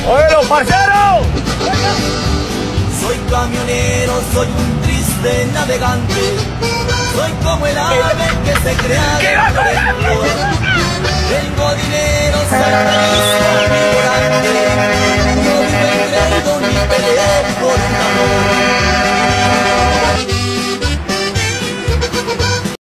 ¡Oye, parceros! Soy camionero, soy un triste navegante. Soy como el ave que se crea dentro del flor. Tengo dinero, soy feliz, soy ignorante. No vivo engreído ni peleo por un amor.